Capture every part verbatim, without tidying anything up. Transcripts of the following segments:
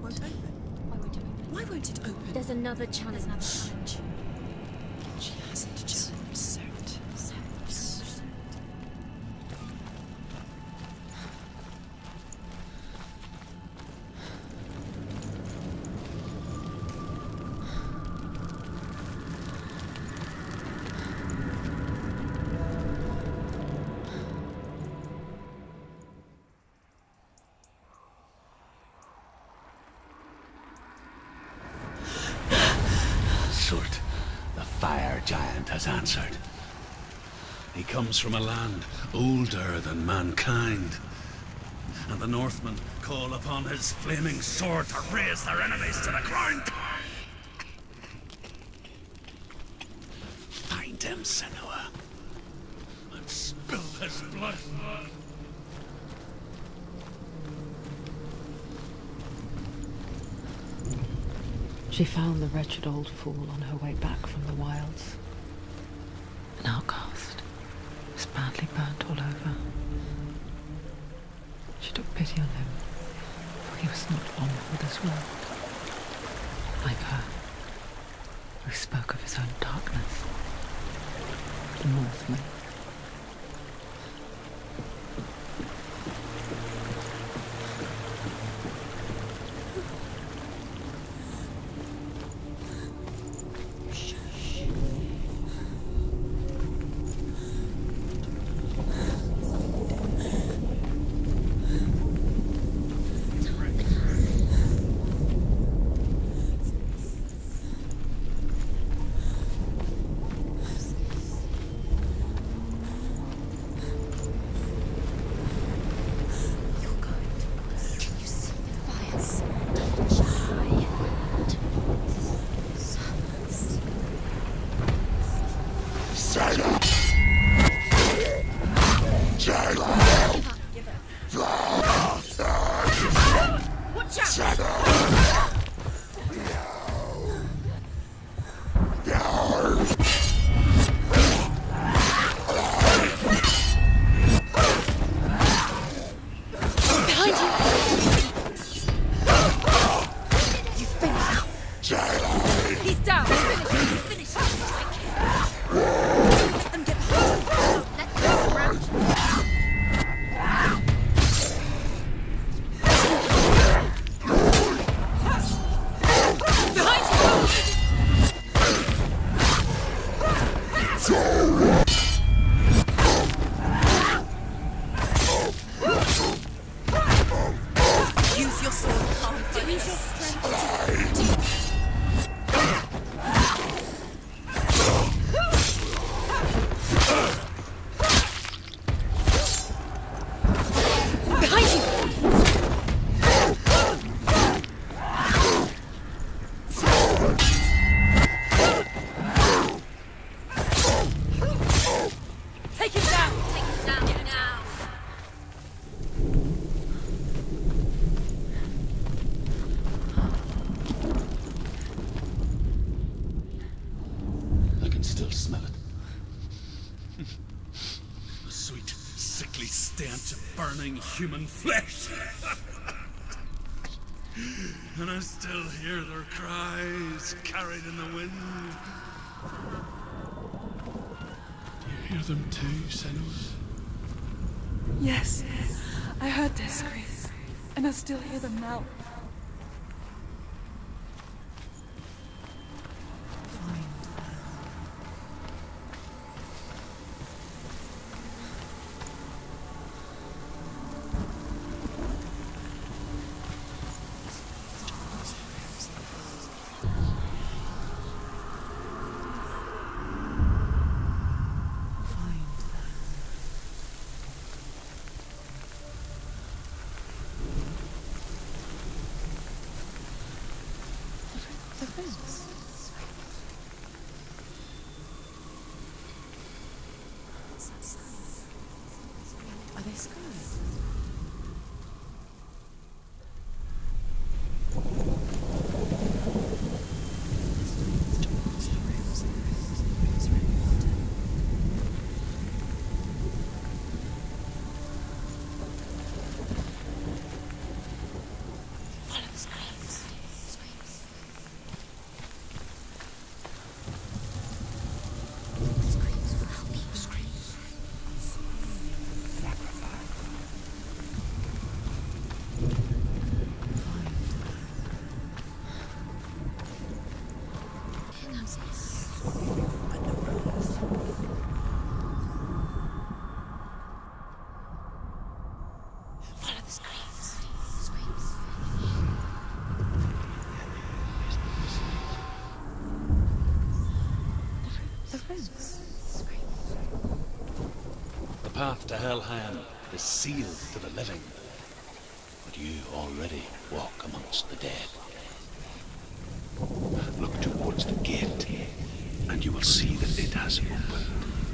won't open. Why won't it open? Why won't it open? There's another challenge. There's another challenge. She hasn't challenged Surt. Surt. Surt, the fire giant, has answered. He comes from a land older than mankind, and the Northmen call upon his flaming sword to raise their enemies to the ground. Find him, Senua, and spill his blood. She found the wretched old fool on her way back from the wilds. An outcast, was badly burnt all over. She took pity on him, for he was not long for this world. Like her, who spoke of his own darkness, the Northmen. Human flesh. And I still hear their cries carried in the wind. Do you hear them too, Senua? Yes, I heard their screams, and I still hear them now. Are they scars? Follow the screams. path to Helheim is sealed to the living, but you already walk amongst the dead. Look towards the gate, and you will see that it has opened.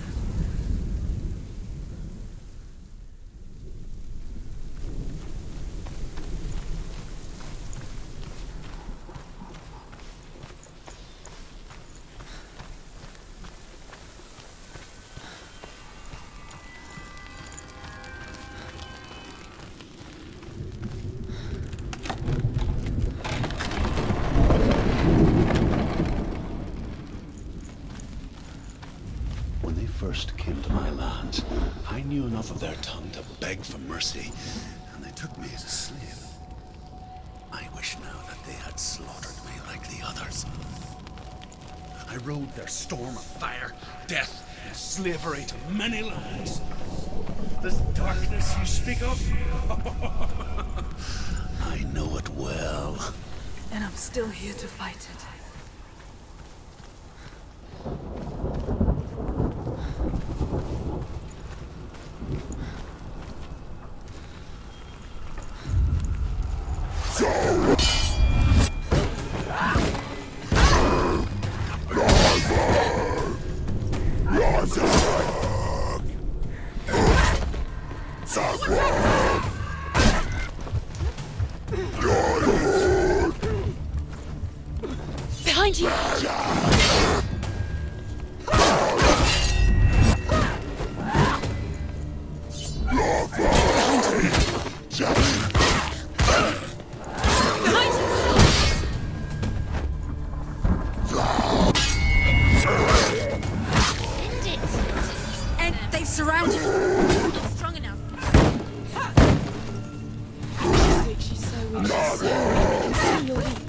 First came to my lands, I knew enough of their tongue to beg for mercy, and they took me as a slave. I wish now that they had slaughtered me like the others. I rode their storm of fire, death, and slavery to many lands. This darkness you speak of, I know it well. And I'm still here to fight it. Behind you! Surround you! Not strong enough. She's so weak, she's so weak, I can see your weak.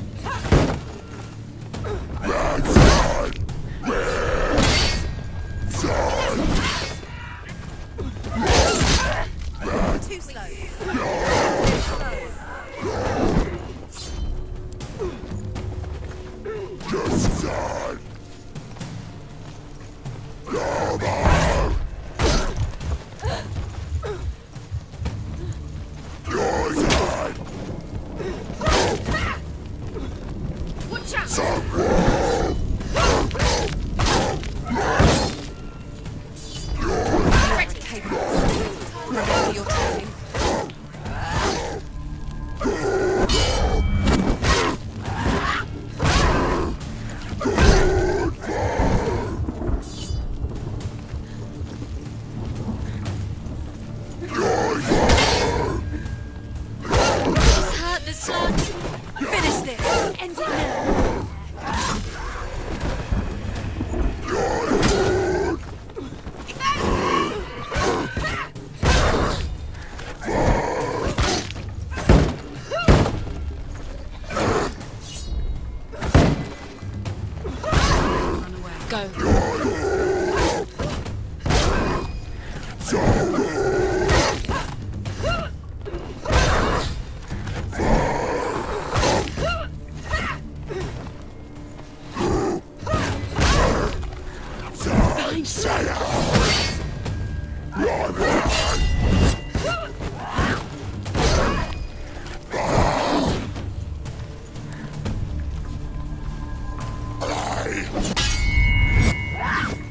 Too slow. Just die. Go.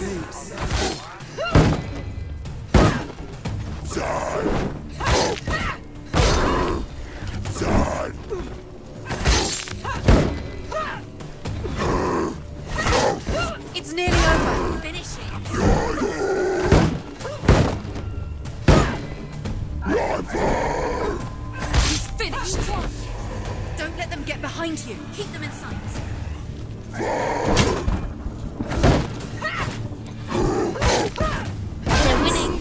escapes. It's nearly over. Finish it. He's finished. Don't let them get behind you. Keep them in sight. They're winning.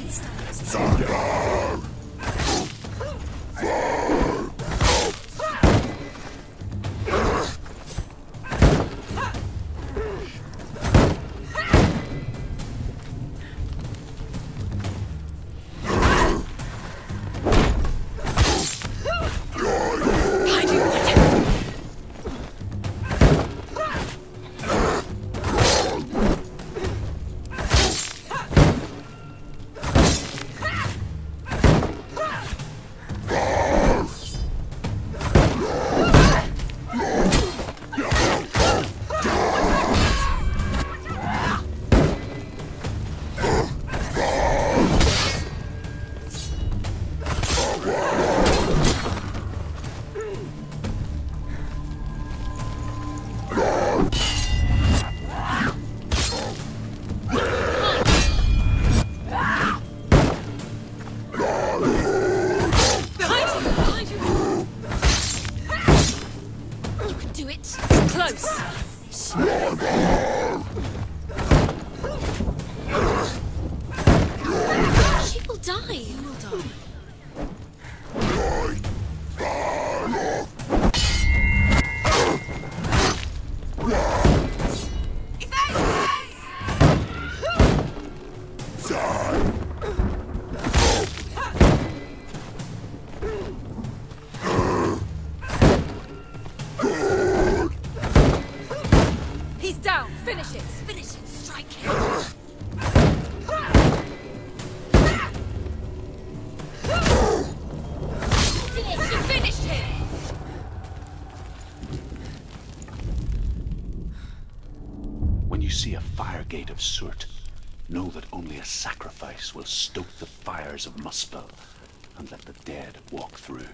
See a fire gate of SURTR, know that only a sacrifice will stoke the fires of Muspel and let the dead walk through.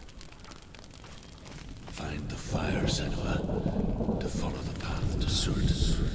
Find the fire, Senua, to follow the path to SURTR.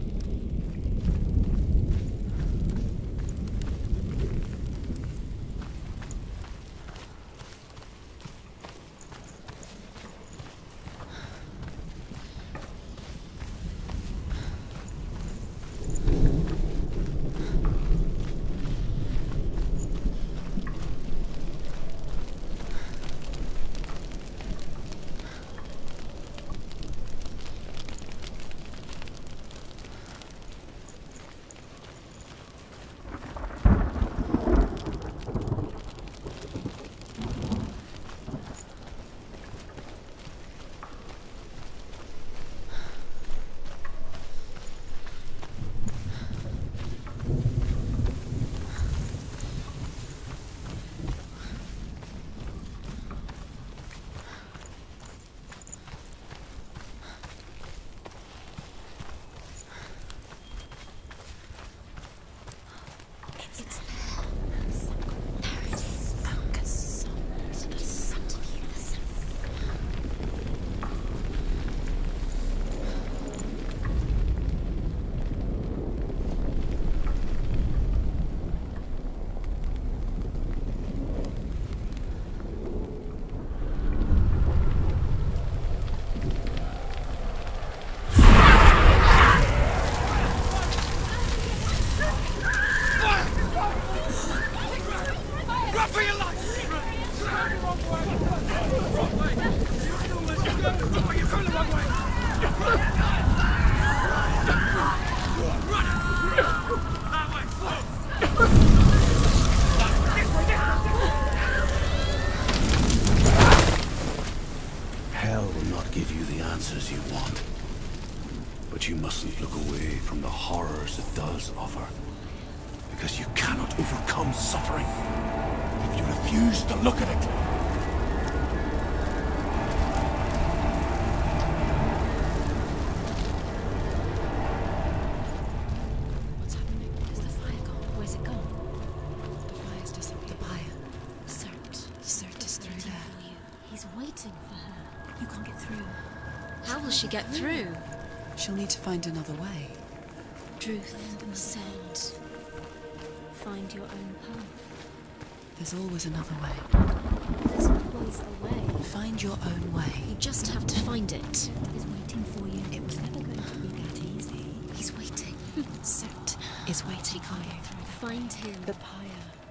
answers you want. But you mustn't look away from the horrors it does offer. Because you cannot overcome suffering if you refuse to look at it. What's happening? she get through? She'll need to find another way. Truth said, find your own path. There's always another way. There's always a way. Find your own way. You just have to find it. He's waiting for you. It was never going to be that easy. He's waiting. Surt is waiting for you. Find him. The pyre.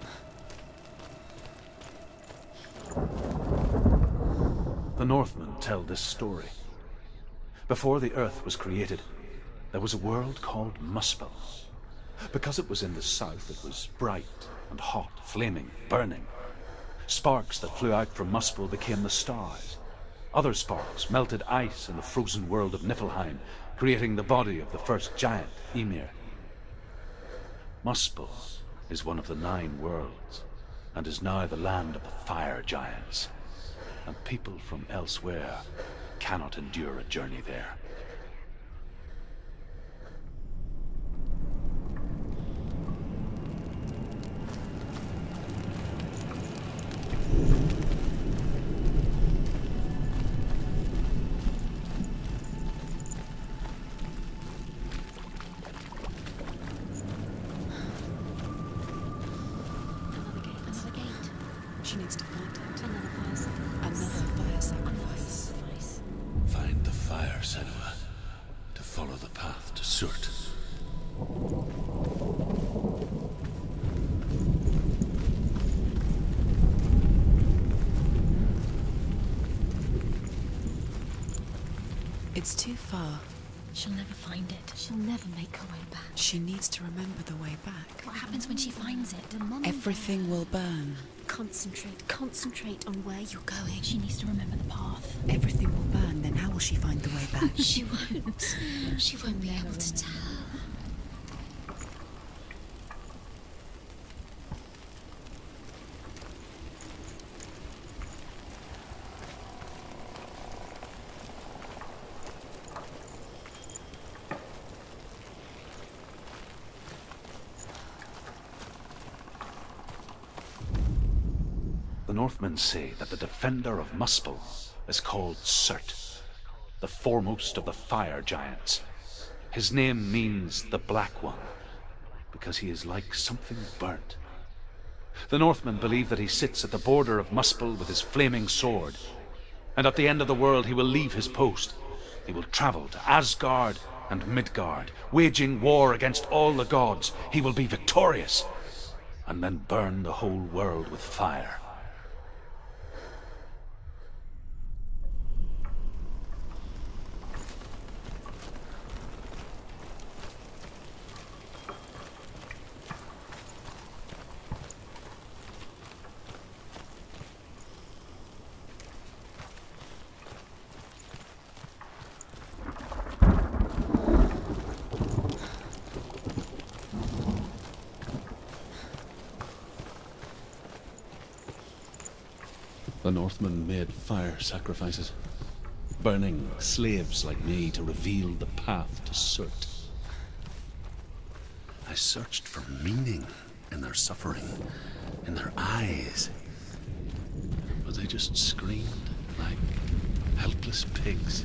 The Northmen tell this story. Before the earth was created, there was a world called Muspel. Because it was in the south, it was bright and hot, flaming, burning. Sparks that flew out from Muspel became the stars. Other sparks melted ice in the frozen world of Niflheim, creating the body of the first giant, Ymir. Muspel is one of the nine worlds, and is now the land of the fire giants. And people from elsewhere cannot endure a journey there. She needs to find it. Another fire sacrifice. Another fire sacrifice. Find the fire, Senua, to follow the path to Surt. It's too far. She'll never find it. She'll never make her way back. She needs to remember the way back. What happens when she finds it? Everything will burn. Concentrate. Concentrate on where you're going. She needs to remember the path. Everything will burn, then how will she find the way back? She won't. She won't be able to tell. The Northmen say that the defender of Muspel is called Surt, the foremost of the fire giants. His name means the Black One, because he is like something burnt. The Northmen believe that he sits at the border of Muspel with his flaming sword, and at the end of the world he will leave his post. He will travel to Asgard and Midgard, waging war against all the gods. He will be victorious, and then burn the whole world with fire. The Northmen made fire sacrifices, burning slaves like me to reveal the path to Surt. I searched for meaning in their suffering, in their eyes, but they just screamed like helpless pigs.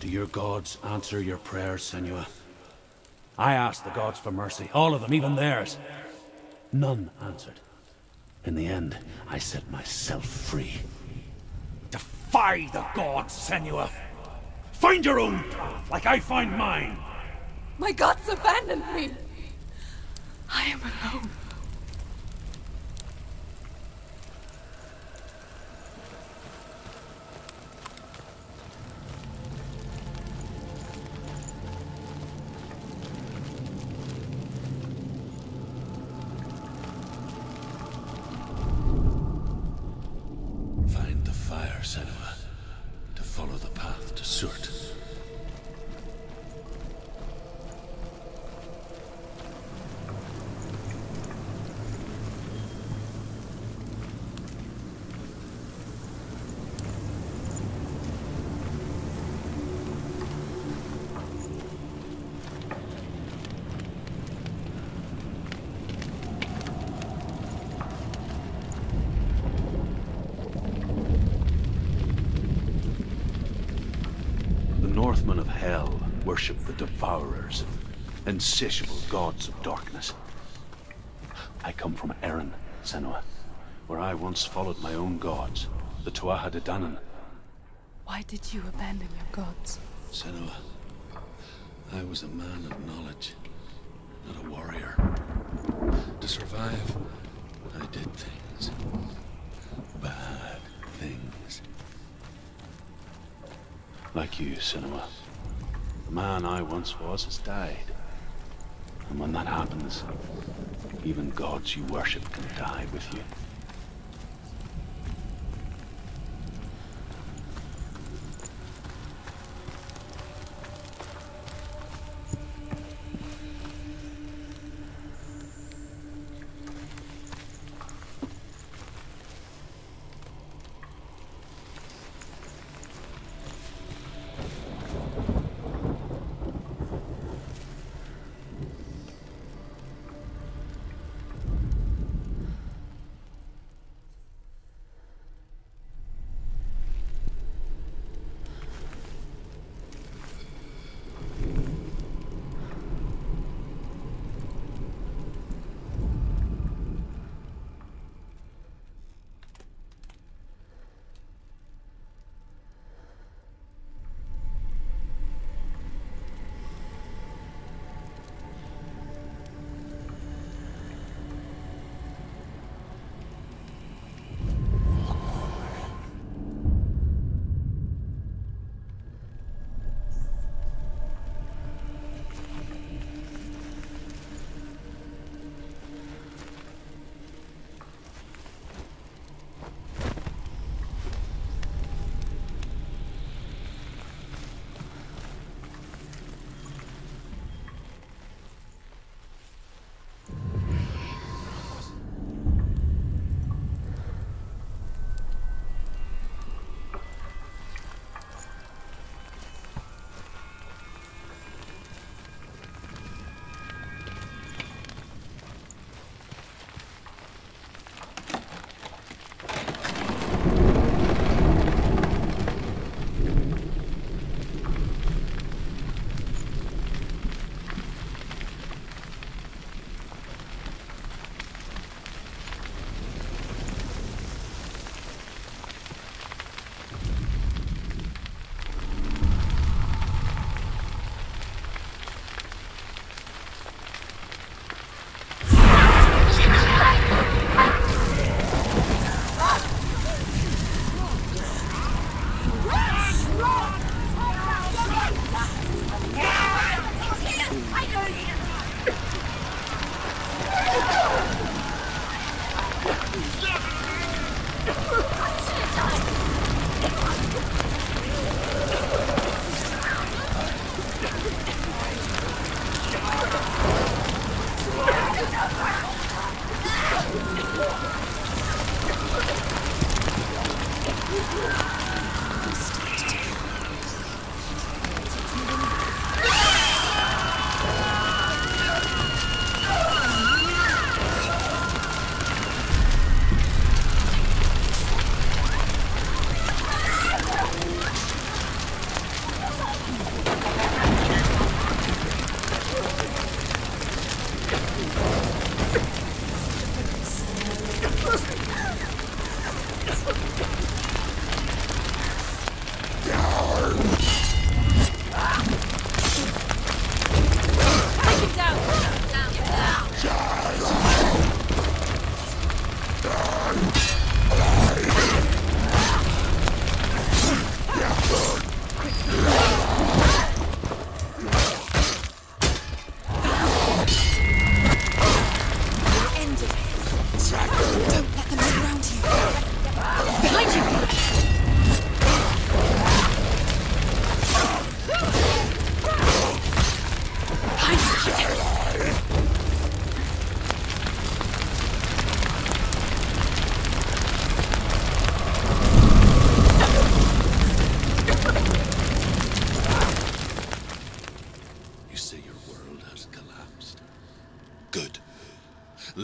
Do your gods answer your prayers, Senua? I asked the gods for mercy, all of them, even theirs. None answered. In the end, I set myself free. Defy the gods, Senua! Find your own path, like I find mine! My gods abandoned me! I am alone. Find the fire, Senua, to follow the path to S U R T R. Northmen of Hell worship the Devourers, insatiable gods of darkness. I come from Erin, Senua, where I once followed my own gods, the Tuatha De Danann. Why did you abandon your gods? Senua, I was a man of knowledge, not a warrior. To survive, I did things. Bad things. Like you, Senua. The man I once was has died. And when that happens, even gods you worship can die with you.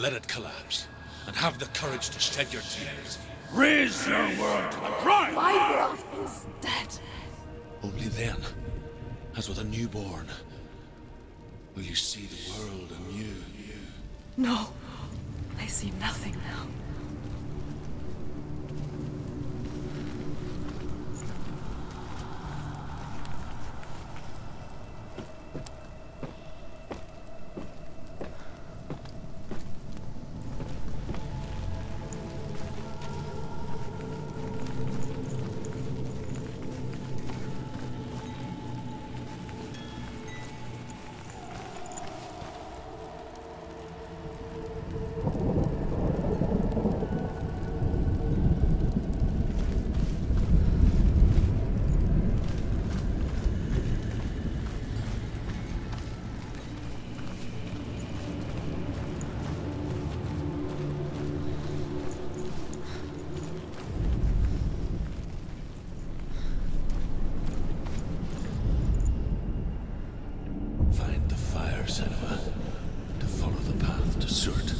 let it collapse, and have the courage to shed your tears. Raise your world to the ground! My world is dead. Only then, as with a newborn, will you see the world anew. No, I see nothing now. Senua, to follow the path to S U R T R.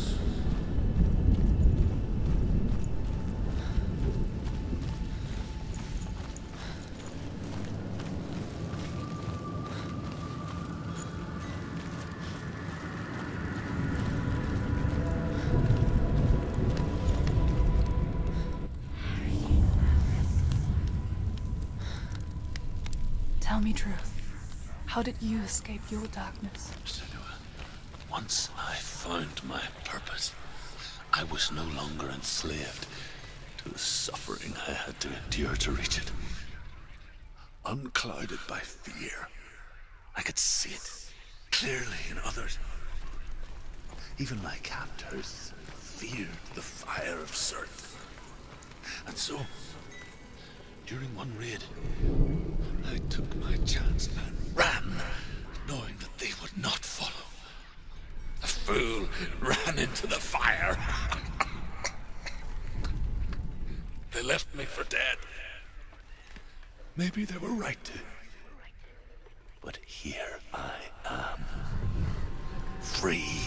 Tell me truth. How did you escape your darkness? Senua, once I found my purpose, I was no longer enslaved to the suffering I had to endure to reach it. Unclouded by fear, I could see it clearly in others. Even my captors feared the fire of S U R T R. And so, during one raid, I took my chance and ran, knowing that they would not follow. The fool ran into the fire. They left me for dead. Maybe they were right to. But here I am. Free.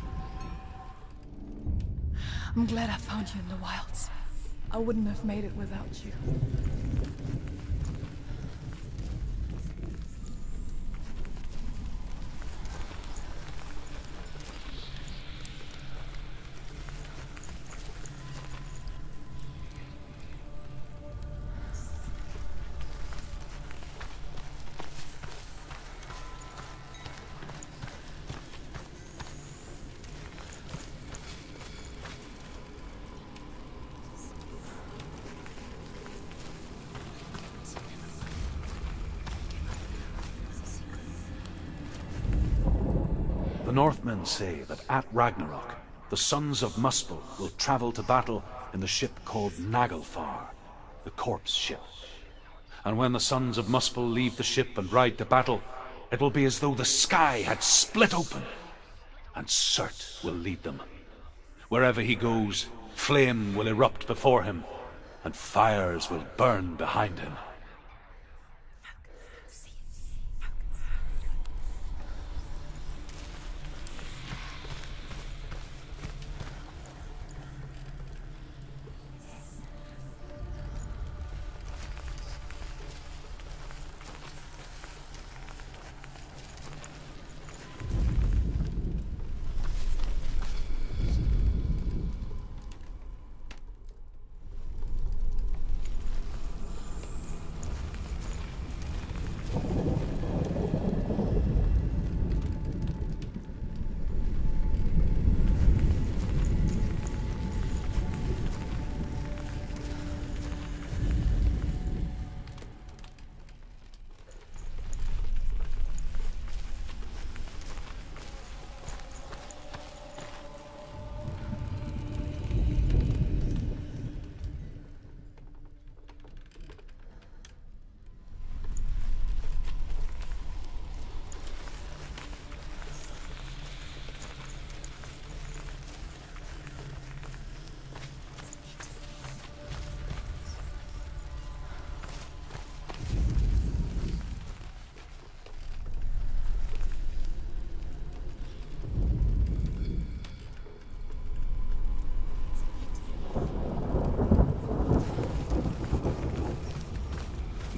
I'm glad I found you in the wilds. I wouldn't have made it without you. The Northmen say that at Ragnarok, the sons of Muspel will travel to battle in the ship called Naglfar, the corpse ship. And when the sons of Muspel leave the ship and ride to battle, it will be as though the sky had split open, and S U R T will lead them. Wherever he goes, flame will erupt before him, and fires will burn behind him.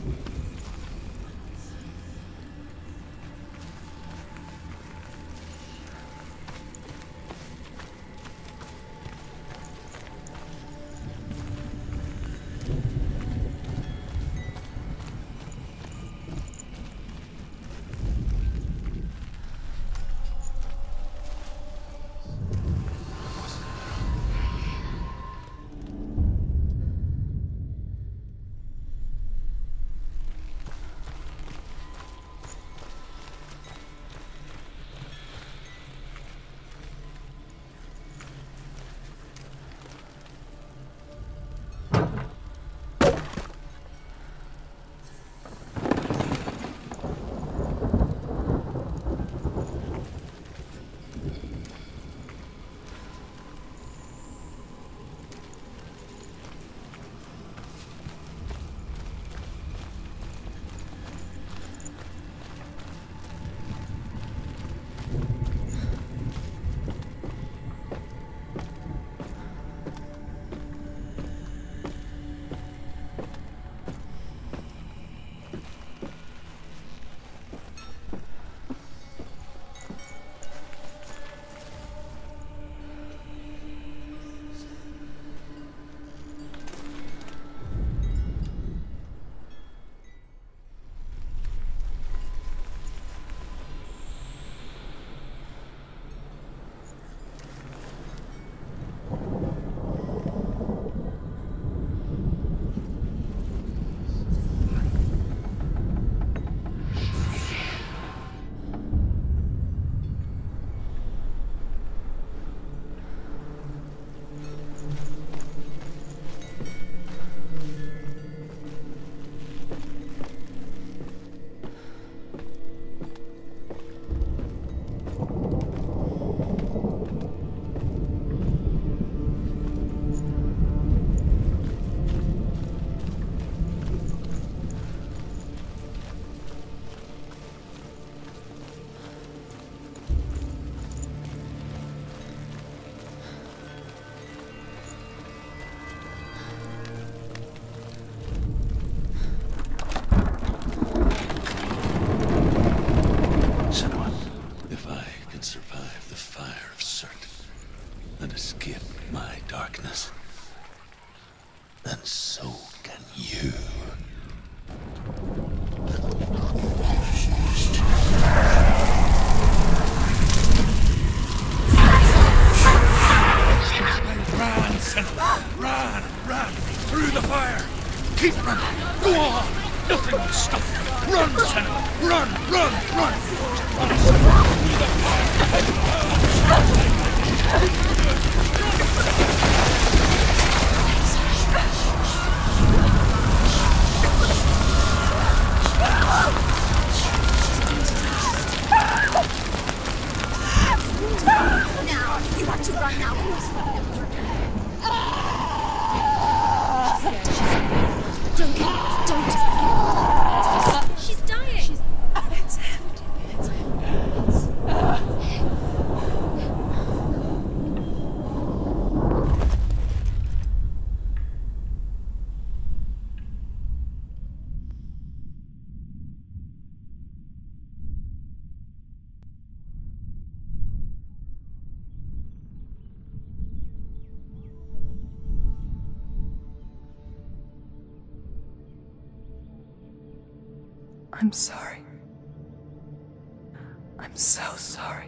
I'm sorry. I'm so sorry.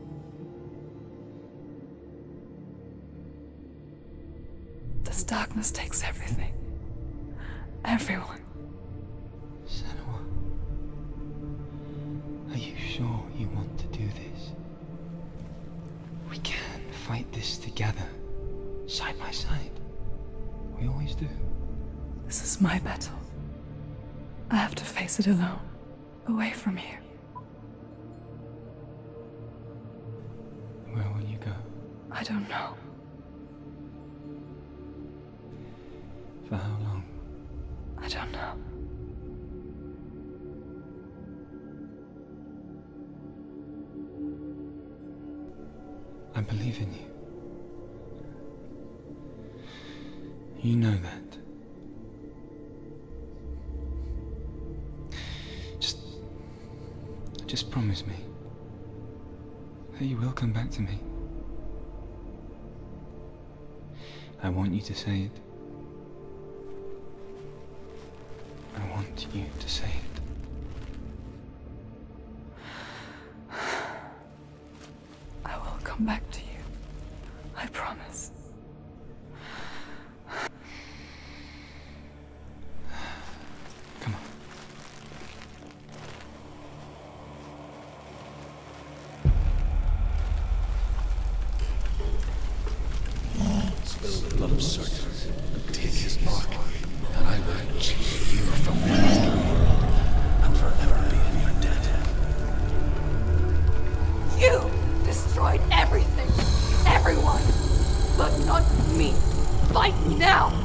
This darkness takes everything. Everyone. Senua, are you sure you want to do this? We can fight this together, side by side. We always do. This is my battle. I have to face it alone, away from here. Where will you go? I don't know. For how long? I don't know. I believe in you. You know that. just promise me that you will come back to me. I want you to say it. I want you to say it. I will come back to you. I promise. Come on. Spill the blood of SURTR and take his mark, and I will chase you from the underworld and forever be in your debt. You destroyed everything, everyone, but not me. Fight now!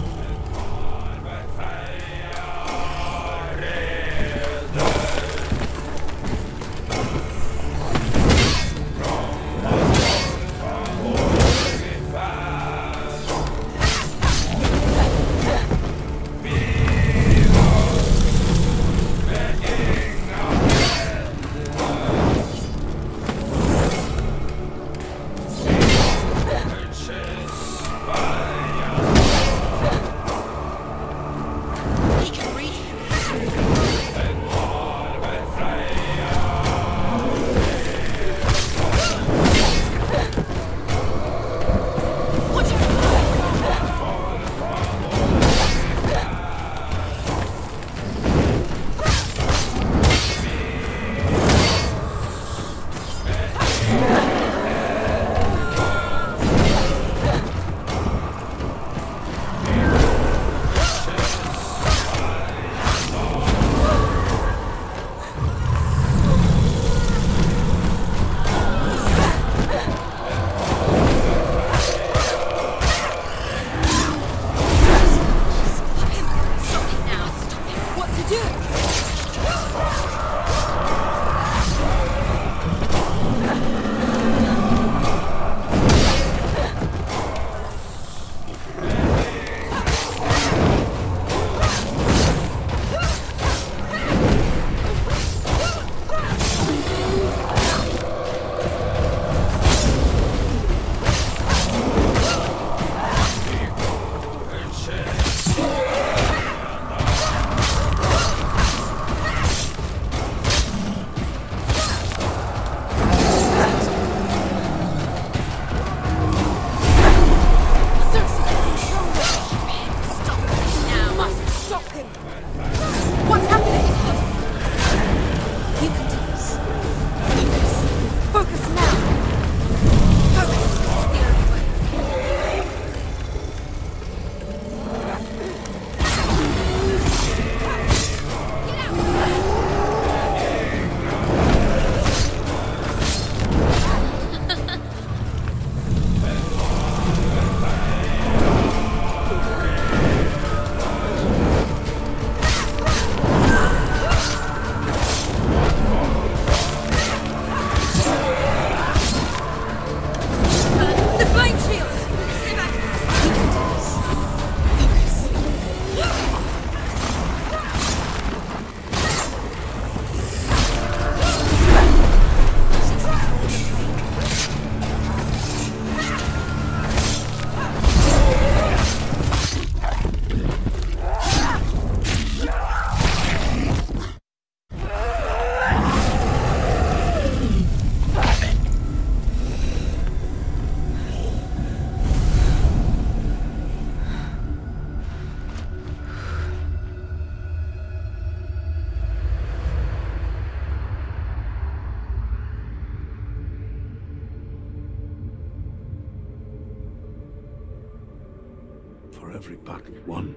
For every battle won,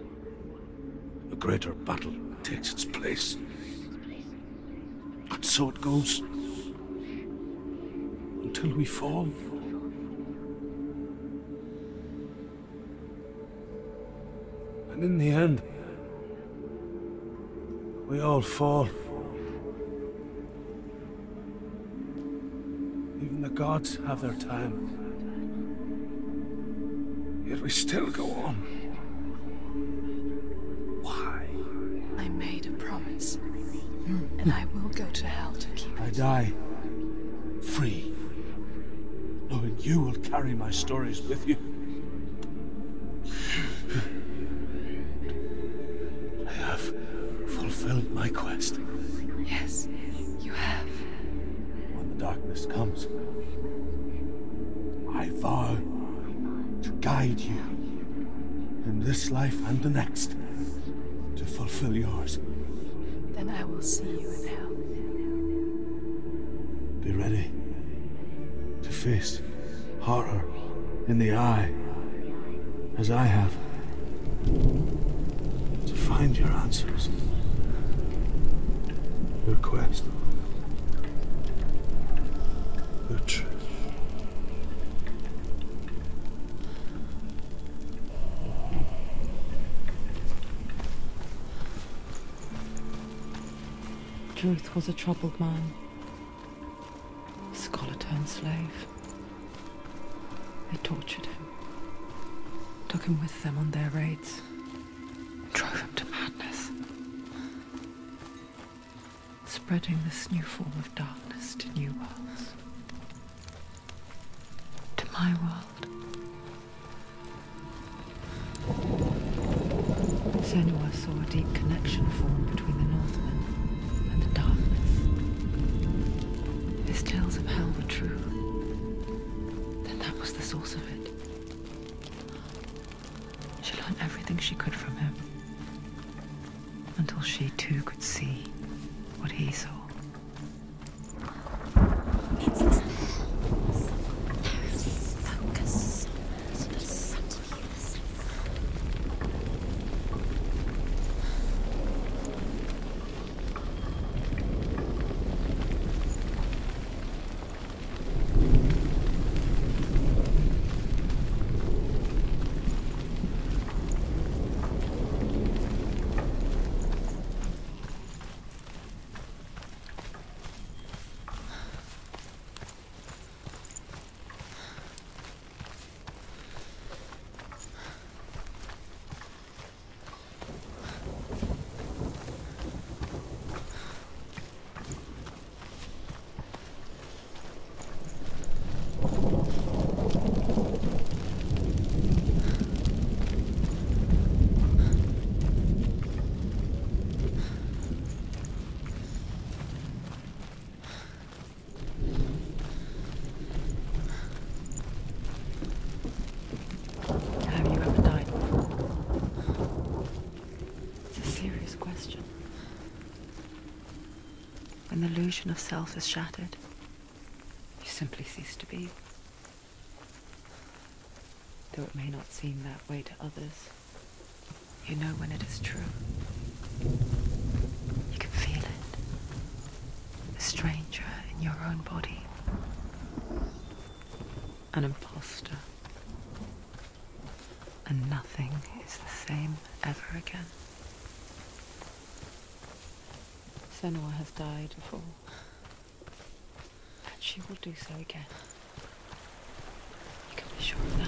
a greater battle takes its place. And so it goes, until we fall. And in the end, we all fall. Even the gods have their time. Yet we still go on. Why? I made a promise. And I will go to hell to keep I it. die free, knowing you will carry my stories with you. I have fulfilled my quest. Yes, you have. When the darkness comes, I vow to guide you in this life and the next to fulfill yours. Then I will see you in hell. Be ready to face horror in the eye, as I have. To find your answers. Your quest. Your truth. Truth was a troubled man. A scholar turned slave. They tortured him. Took him with them on their raids. Drove him to madness. Spreading this new form of darkness to new worlds. To my world. Senua saw a deep connection form between the Northmen and the darkness. His tales of hell were true. Then that was the source of it. She learned everything she could from him. Until she too could see what he saw. It's this. Focus. Subtly the same. When the illusion of self is shattered, you simply cease to be. Though it may not seem that way to others, you know when it is true. You can feel it. A stranger in your own body. An imposter. And nothing is the same ever again. Senua has died before, and she will do so again. You can be sure of that.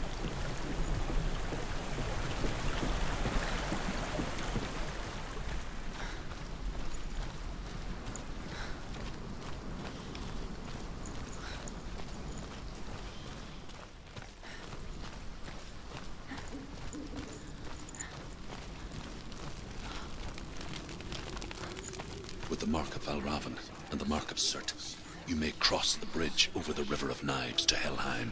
With the mark of Valravan and the mark of S U R T R, you may cross the bridge over the River of Knives to Helheim.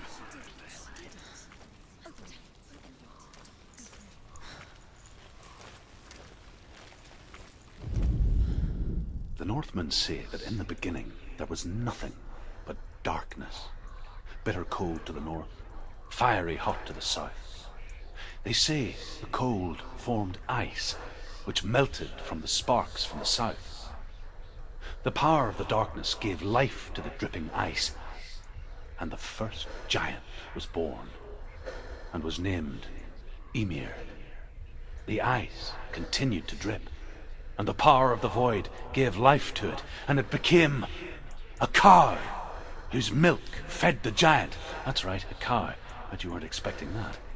The Northmen say that in the beginning there was nothing but darkness. Bitter cold to the north, fiery hot to the south. They say the cold formed ice, which melted from the sparks from the south. The power of the darkness gave life to the dripping ice, and the first giant was born, and was named Ymir. The ice continued to drip, and the power of the void gave life to it, and it became a cow, whose milk fed the giant. That's right, a cow, but you weren't expecting that.